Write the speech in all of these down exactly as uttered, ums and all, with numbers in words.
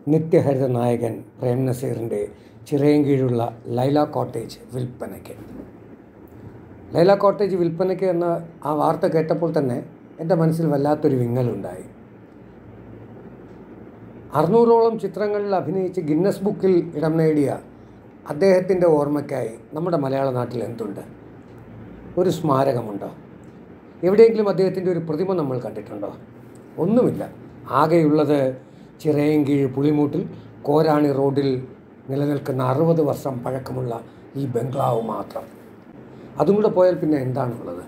നിത്യഹരിത നായകൻ പ്രേം നസീറിൻ്റെ ചിറയൻകീഴുള്ള ലൈല കോട്ടേജ് വിൽപ്പനയ്ക്ക്. ലൈല കോട്ടേജ് വിൽപ്പനയ്ക്ക് എന്ന ആ വാർത്ത കേട്ടപ്പോൾ തന്നെ എൻ്റെ മനസ്സിൽ വല്ലാത്തൊരു വിങ്ങലുണ്ടായി. അറുന്നൂറോളം ചിത്രങ്ങളിൽ അഭിനയിച്ച് ഗിന്നസ് ബുക്കിൽ ഇടം നേടിയ അദ്ദേഹത്തിൻ്റെ ഓർമ്മയ്ക്കായി നമ്മുടെ മലയാള നാട്ടിൽ എന്തുണ്ട്? ഒരു സ്മാരകമുണ്ടോ? എവിടെയെങ്കിലും അദ്ദേഹത്തിൻ്റെ ഒരു പ്രതിമ നമ്മൾ കണ്ടിട്ടുണ്ടോ? ഒന്നുമില്ല. ആകെയുള്ളത് ചിറയൻകീഴ് പുളിമൂട്ടിൽ കോരാണി റോഡിൽ നിലനിൽക്കുന്ന അറുപത് വർഷം പഴക്കമുള്ള ഈ ബംഗ്ലാവ് മാത്രം. അതും കൂടെ പോയാൽ പിന്നെ എന്താണുള്ളത്?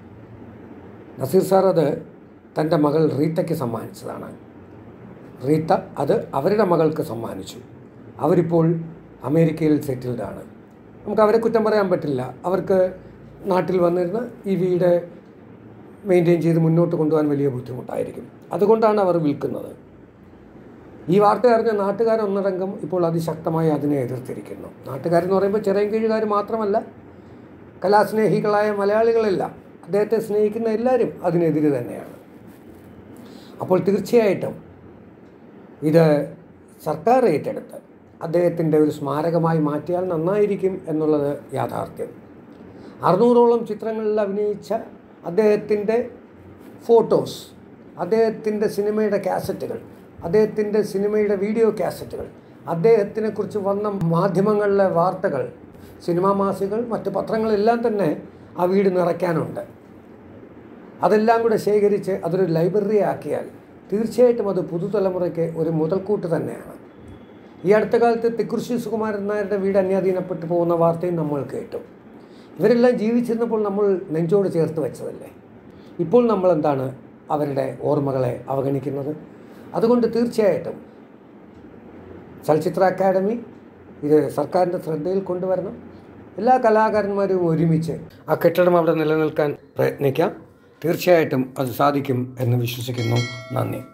നസീർ സാർ അത് തൻ്റെ മകൾ റീത്തയ്ക്ക് സമ്മാനിച്ചതാണ്. റീത്ത അത് അവരുടെ മകൾക്ക് സമ്മാനിച്ചു. അവരിപ്പോൾ അമേരിക്കയിൽ സെറ്റിൽഡാണ്. നമുക്ക് അവരെ കുറ്റം പറയാൻ പറ്റില്ല. അവർക്ക് നാട്ടിൽ വന്നിരുന്ന് ഈ വീട് മെയിൻറ്റെയിൻ ചെയ്ത് മുന്നോട്ട് കൊണ്ടുപോകാൻ വലിയ ബുദ്ധിമുട്ടായിരിക്കും. അതുകൊണ്ടാണ് അവർ വിൽക്കുന്നത്. ഈ വാർത്ത അറിഞ്ഞ നാട്ടുകാരൊന്നടങ്കം ഇപ്പോൾ അതിശക്തമായി അതിനെ എതിർത്തിരിക്കുന്നു. നാട്ടുകാരെന്ന് പറയുമ്പോൾ ചിറയൻകീഴുകാർ മാത്രമല്ല, കലാസ്നേഹികളായ മലയാളികളെല്ലാം, അദ്ദേഹത്തെ സ്നേഹിക്കുന്ന എല്ലാവരും അതിനെതിരെ തന്നെയാണ്. അപ്പോൾ തീർച്ചയായിട്ടും ഇത് സർക്കാർ ഏറ്റെടുത്ത് അദ്ദേഹത്തിൻ്റെ ഒരു സ്മാരകമായി മാറ്റിയാൽ നന്നായിരിക്കും എന്നുള്ളത് യാഥാർത്ഥ്യം. അറുന്നൂറോളം ചിത്രങ്ങളിൽ അഭിനയിച്ച അദ്ദേഹത്തിൻ്റെ ഫോട്ടോസ്, അദ്ദേഹത്തിൻ്റെ സിനിമയുടെ കാസറ്റുകൾ, അദ്ദേഹത്തിൻ്റെ സിനിമയുടെ വീഡിയോ കാസറ്റുകൾ, അദ്ദേഹത്തിനെക്കുറിച്ച് വന്ന മാധ്യമങ്ങളിലെ വാർത്തകൾ, സിനിമാ മാസികകൾ, മറ്റ് പത്രങ്ങളെല്ലാം തന്നെ ആ വീട് നിറയ്ക്കാനുണ്ട്. അതെല്ലാം കൂടെ ശേഖരിച്ച് അതൊരു ലൈബ്രറി ആക്കിയാൽ തീർച്ചയായിട്ടും അത് പുതുതലമുറയ്ക്ക് ഒരു മുതൽക്കൂട്ട് തന്നെയാണ്. ഈ അടുത്ത കാലത്ത് തിക്കുറിശ്ശി സുകുമാരൻ നായരുടെ വീട് അന്യാധീനപ്പെട്ടു പോകുന്ന വാർത്തയും നമ്മൾ കേട്ടു. ഇവരെല്ലാം ജീവിച്ചിരുന്നപ്പോൾ നമ്മൾ നെഞ്ചോട് ചേർത്ത് വെച്ചതല്ലേ. ഇപ്പോൾ നമ്മൾ എന്താണ് അവരുടെ ഓർമ്മകളെ അവഗണിക്കുന്നത്? അതുകൊണ്ട് തീർച്ചയായിട്ടും ചലച്ചിത്ര അക്കാദമി ഇത് സർക്കാരിൻ്റെ ശ്രദ്ധയിൽ കൊണ്ടുവരണം. എല്ലാ കലാകാരന്മാരും ഒരുമിച്ച് ആ കെട്ടിടം അവിടെ നിലനിൽക്കാൻ പ്രയത്നിക്കാം. തീർച്ചയായിട്ടും അത് സാധിക്കും എന്ന് വിശ്വസിക്കുന്നു. നന്ദി.